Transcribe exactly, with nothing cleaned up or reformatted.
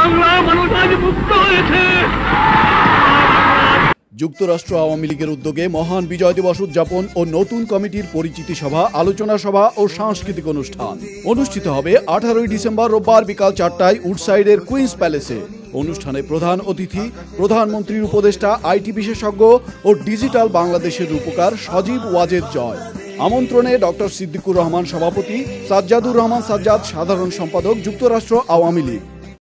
যুক্তরাষ্ট্র আওয়ামী লীগের উদ্যোগে মহান বিজয় দিবস উদযাপন ও নতুন কমিটির পরিচিতি সভা, আলোচনা সভা ও সাংস্কৃতিক অনুষ্ঠান অনুষ্ঠিত হবে আঠারোই ডিসেম্বর রোববার বিকাল চারটায় উডসাইডের কুইন্স প্যালেসে। অনুষ্ঠানে প্রধান অতিথি প্রধানমন্ত্রীর উপদেষ্টা, আইটি বিশেষজ্ঞ ও ডিজিটাল বাংলাদেশের রূপকার সজীব ওয়াজেদ জয়। আমন্ত্রণে ডক্টর সিদ্দিকুর রহমান সভাপতি, সাজ্জাদুর রহমান সাজ্জাদ সাধারণ সম্পাদক, যুক্তরাষ্ট্র আওয়ামী লীগ।